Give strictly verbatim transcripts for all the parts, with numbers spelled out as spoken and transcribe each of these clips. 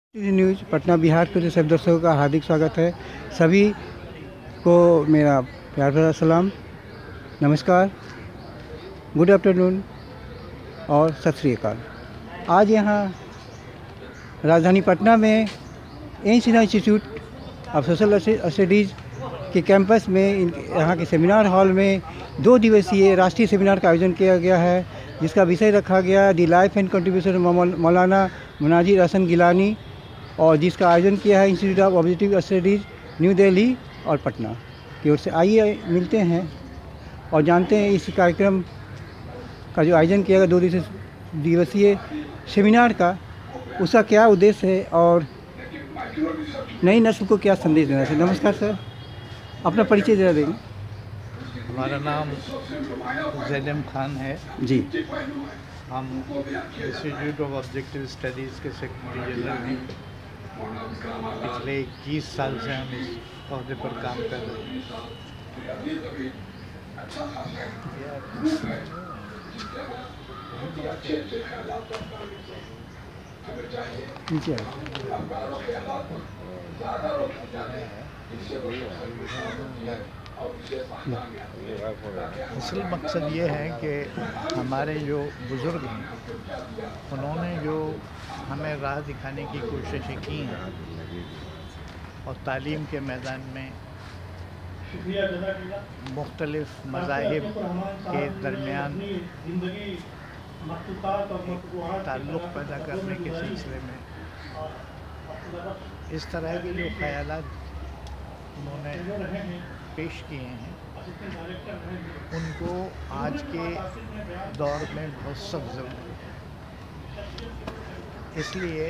News Patna Bihar के सभी दर्शकों का हार्दिक स्वागत है। सभी को मेरा प्यार भरा सलाम, नमस्कार, गुड आफ्टरनून और सत श्री अकाल। आज यहाँ राजधानी पटना में Indian institute of social studies के कैंपस में यहाँ के सेमिनार हॉल में दो दिवसीय राष्ट्रीय सेमिनार का आयोजन किया गया है, जिसका विषय रखा गया दी लाइफ एंड कंट्रीब्यूशन मौलाना मुनाजिर हसन गिलानी, और जिसका आयोजन किया है institute of objective studies new Delhi और पटना की ओर से। आइए मिलते हैं और जानते हैं इस कार्यक्रम का जो आयोजन किया गया दो दिवसीय सेमिनार का, उसका क्या उद्देश्य है और नई नस्ल को क्या संदेश देना है। नमस्कार सर, अपना परिचय जरा देंगे। हमारा नाम ज़ैलम खान है जी। हम इंस्टीट्यूट ऑफ ऑब्जेक्टिव स्टडीज़ के सेक्रेटरी जनरल हैं। पिछले इक्कीस साल से हम इस पौधे पर काम कर रहे हैं। नीचे असल मकसद ये है कि हमारे जो बुज़ुर्ग हैं उन्होंने जो हमें राह दिखाने की कोशिशें की हैं और तालीम के मैदान में मुख्तलिफ़ मज़ाहिब के दरमियान ताल्लुक़ पैदा करने के सिलसिले में इस तरह के जो ख़यालात उन्होंने पेश किए हैं उनको आज के दौर में बहुत सख्त ज़रूरत है। इसलिए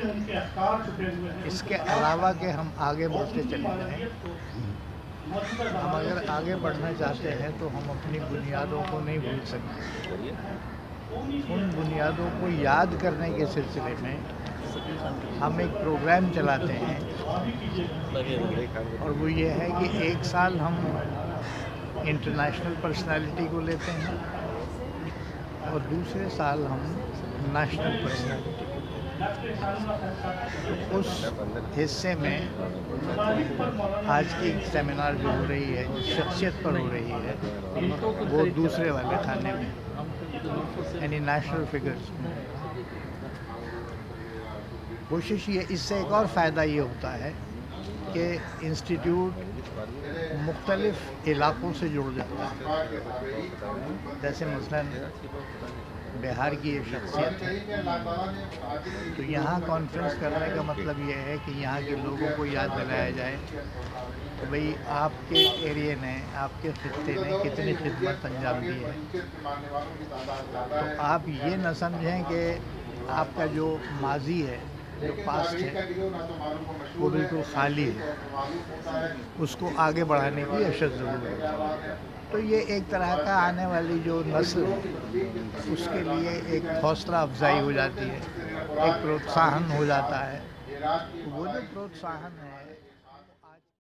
इसके अलावा के हम आगे बढ़ते चले जाएँ, हम अगर आगे बढ़ना चाहते हैं तो हम अपनी बुनियादों को नहीं भूल सकते। उन बुनियादों को याद करने के सिलसिले में हम एक प्रोग्राम चलाते हैं और वो ये है कि एक साल हम इंटरनेशनल पर्सनालिटी को लेते हैं और दूसरे साल हम नेशनल पर्सनालिटी को लेते हैं। तो उस हिस्से में आज की सेमिनार जो हो रही है, जो शख्सियत पर हो रही है, वो दूसरे वाले खाने में यानी नेशनल फिगर्स में। कोशिश ये, इससे एक और फ़ायदा ये होता है कि इंस्टीट्यूट मुख्तलिफ़ इलाक़ों से जुड़ जाता है। जैसे मसलन बिहार की ये शख्सियत है, तो यहाँ कॉन्फ्रेंस करने का मतलब ये है कि यहाँ के लोगों को याद दिलाया जाए तो भाई आपके एरिया ने, आपके खित्ते ने कितनी खिदमत अंजाम दी है। तो आप ये न समझें कि आपका जो माजी है, जो पास्ट है, वो बिल्कुल खाली है, उसको आगे बढ़ाने की अशद ज़रूरत है। तो ये एक तरह का आने वाली जो नस्ल है उसके लिए एक हौसला अफजाई हो जाती है, एक प्रोत्साहन हो जाता है। वो जो प्रोत्साहन है